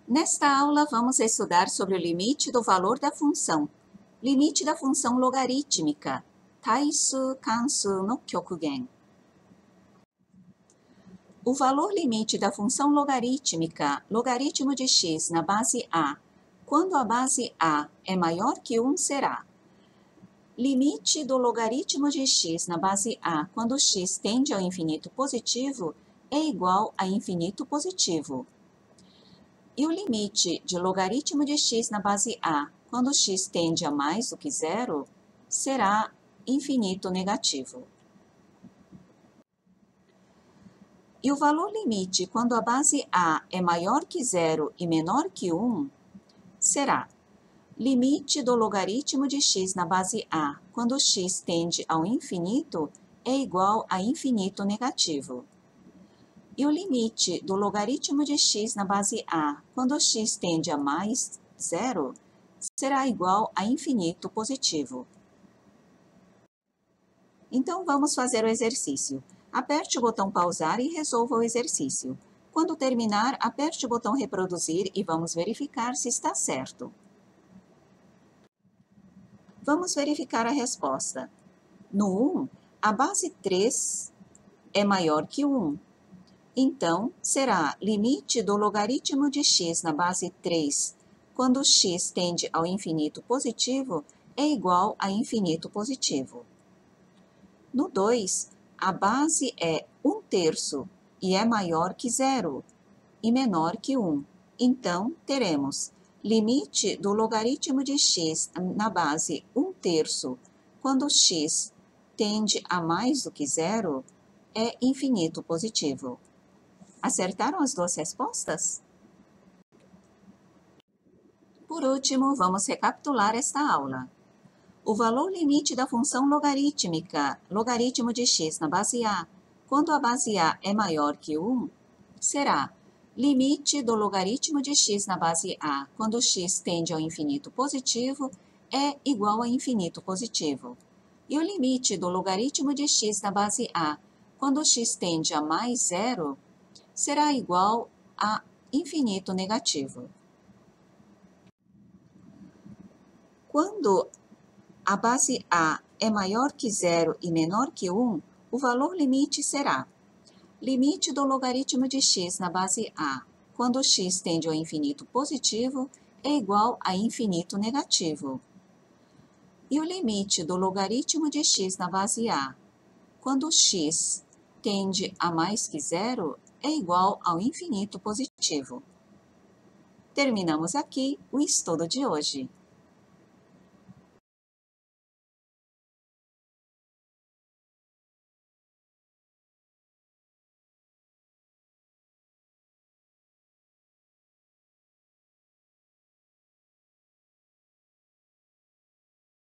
Nesta aula, vamos estudar sobre o limite do valor da função. Limite da função logarítmica. Taisu kansu no kyokugen. O valor limite da função logarítmica, logaritmo de x na base a, quando a base a é maior que 1, será: limite do logaritmo de x na base a quando x tende ao infinito positivo é igual a infinito positivo. E o limite de logaritmo de x na base a quando x tende a mais do que zero será infinito negativo. E o valor limite quando a base a é maior que zero e menor que 1 será: limite do logaritmo de x na base a quando x tende ao infinito é igual a infinito negativo. E o limite do logaritmo de x na base a quando x tende a mais zero será igual a infinito positivo. Então, vamos fazer o exercício. Aperte o botão pausar e resolva o exercício. Quando terminar, aperte o botão reproduzir e vamos verificar se está certo. Vamos verificar a resposta. No 1, a base 3 é maior que 1. Então, será limite do logaritmo de x na base 3, quando x tende ao infinito positivo, é igual a infinito positivo. No 2, a base é 1/3 e é maior que 0 e menor que 1. Então, teremos limite do logaritmo de x na base 1/3, quando x tende a mais do que 0, é infinito positivo. Acertaram as duas respostas? Por último, vamos recapitular esta aula. O valor limite da função logarítmica, logaritmo de x na base a, quando a base a é maior que 1, será limite do logaritmo de x na base a, quando x tende ao infinito positivo, é igual a infinito positivo. E o limite do logaritmo de x na base a, quando x tende a mais zero, será igual a infinito negativo. Quando a base a é maior que 0 e menor que 1, o valor limite será limite do logaritmo de x na base a, quando x tende ao infinito positivo, é igual a infinito negativo. E o limite do logaritmo de x na base a, quando x tende a mais que 0, é igual ao infinito positivo. Terminamos aqui o estudo de hoje.